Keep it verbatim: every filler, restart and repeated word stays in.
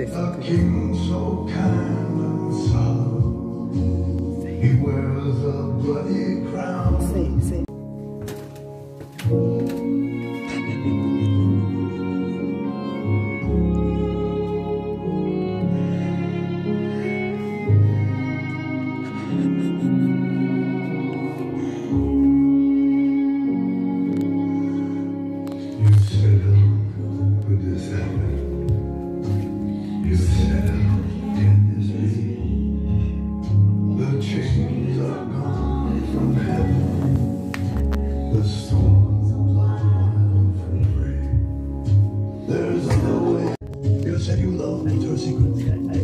say A something. king so kind and solemn, he wears a bloody crown. Say, say. You settle with this heaven. You settle in this league. The chains are gone from heaven. The storms are wild from rain. There's no way. You said you love me, your secret.